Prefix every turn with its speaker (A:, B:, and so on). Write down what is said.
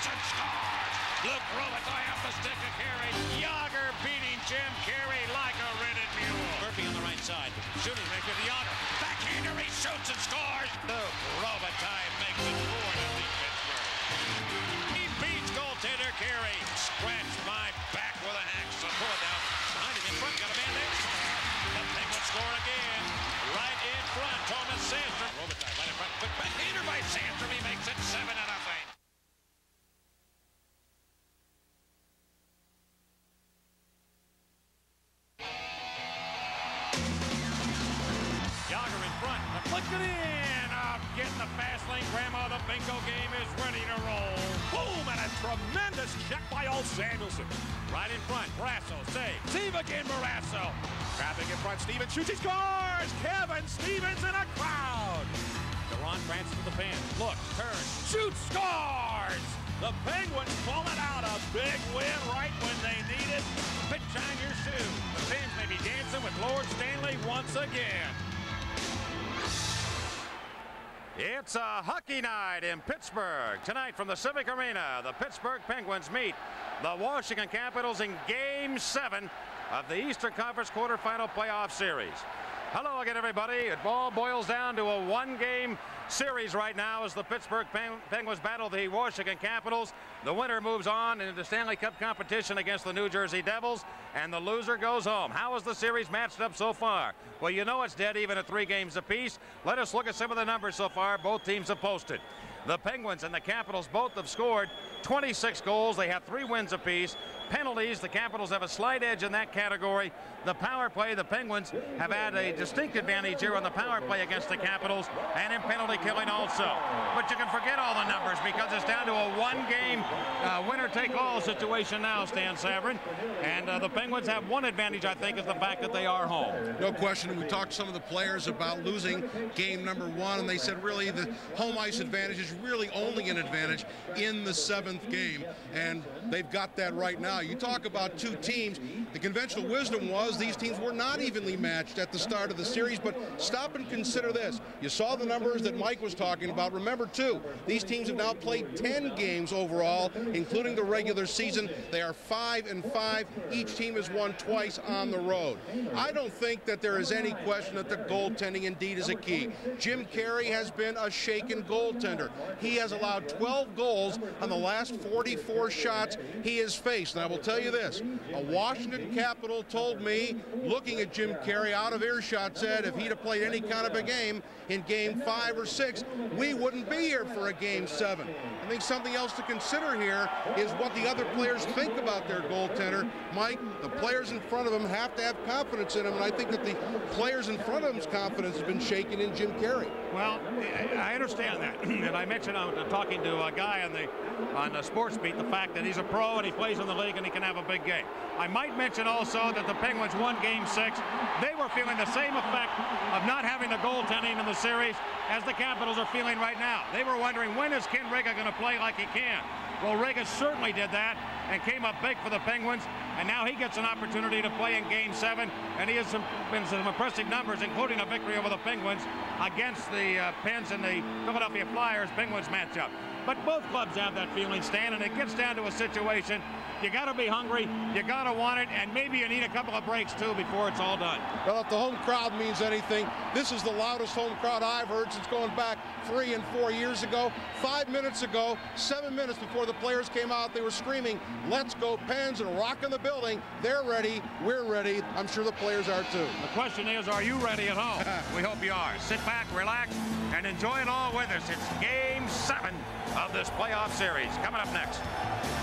A: shoots and scores. Luke Robitaille off the stick of Carey. Yager beating Jim Carey like a rented mule. Murphy on the right side. Shooting makes it to Yager. Backhander, he shoots and scores. Luke Robitaille makes it 4-0 Pittsburgh. He beats goaltender Carey. Scratch my back with a hacksaw. Pull it down. Behind him in front. Got a man there. The Penguins score again. Right in front. Thomas Sandstrom. Robitaille right in front. Quick backhander by Sandstrom. He makes it 7-0. Yager in front. Flick it in. Getting the fast lane. Grandma, the bingo game is ready to roll. Boom! And a tremendous check by old Samuelson. Right in front. Brasso save. Steve again, Brasso. Trapping in front. Stevens shoots. He scores! Kevin Stevens in a crowd. Deron Francis to the fans. Looks, turns, shoots, scores! The Penguins pulling out a big win right when they need it. Pitch on your shoe. The fans may be dancing with Lord Stanley once again. It's a hockey night in Pittsburgh. Tonight from the Civic Arena, the Pittsburgh Penguins meet the Washington Capitals in Game 7 of the Eastern Conference quarterfinal playoff series. Hello again, everybody. It all boils down to a one-game series right now as the Pittsburgh Penguins battle the Washington Capitals. The winner moves on into the Stanley Cup competition against the New Jersey Devils, and the loser goes home. How is the series matched up so far? Well, you know it's dead even at 3 games apiece. Let us look at some of the numbers so far both teams have posted. The Penguins and the Capitals both have scored 26 goals. They have 3 wins apiece. Penalties, the Capitals have a slight edge in that category. The power play, the Penguins have had a distinct advantage here on the power play against the Capitals and in penalty killing also. But you can forget all the numbers because it's down to a one-game winner-take-all situation now, Stan Savran. And the Penguins have one advantage, I think, is the fact that they are home.
B: No question. We talked to some of the players about losing game number 1, and they said really the home ice advantage is really only an advantage in the 7th game, and they've got that right now. You talk about 2 teams. The conventional wisdom was these teams were not evenly matched at the start of the series, but stop and consider this. You saw the numbers that Mike was talking about. Remember, too, these teams have now played 10 games overall, including the regular season. They are 5-5. Each team has won twice on the road. I don't think that there is any question that the goaltending indeed is a key. Jim Carey has been a shaken goaltender. He has allowed 12 goals on the last 44 shots he has faced. And I will tell you this, a Washington Capital told me, looking at Jim Carey out of earshot, said if he'd have played any kind of a game in game 5 or 6, we wouldn't be here for a game 7. I think something else to consider here is what the other players think about their goaltender. Mike, the players in front of him have to have confidence in him, and I think that the players in front of him's confidence has been shaken in Jim Carey.
A: Well, I understand that, and I mentioned talking to a guy on the Sports Beat the fact that he's a pro and he plays in the league and he can have a big game. I might mention also that the Penguins won Game 6. They were feeling the same effect of not having the goaltending in the series as the Capitals are feeling right now. They were wondering, when is Ken Riga going to play like he can? Well, Riga certainly did that and came up big for the Penguins, and now he gets an opportunity to play in Game 7, and he has been some impressive numbers, including a victory over the Penguins against the Pens and the Philadelphia Flyers Penguins matchup. But both clubs have that feeling, Stan, and it gets down to a situation. You got to be hungry, you got to want it, and maybe you need a couple of breaks, too, before it's all done.
B: Well, if the home crowd means anything, this is the loudest home crowd I've heard since going back 3 and 4 years ago. 5 minutes ago, 7 minutes before the players came out, they were screaming, "Let's go Pens," and rocking the building. They're ready, we're ready. I'm sure the players are, too.
A: The question is, are you ready at home? We hope you are. Sit back, relax, and enjoy it all with us. It's Game 7 of this playoff series. Coming up next.